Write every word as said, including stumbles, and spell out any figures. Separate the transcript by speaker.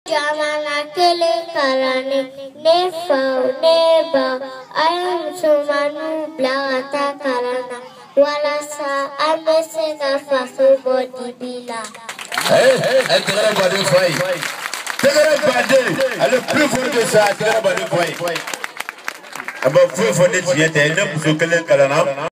Speaker 1: Jamana kele karane ne fa ne ba ayam sumanu blata karana wala sa amese ka faso body bila.
Speaker 2: Hey, hey, tegara body fai. Tegara body, ale plus fort que ça, tegara body fai. Aba fou fort de tiete, ne muso kele karana.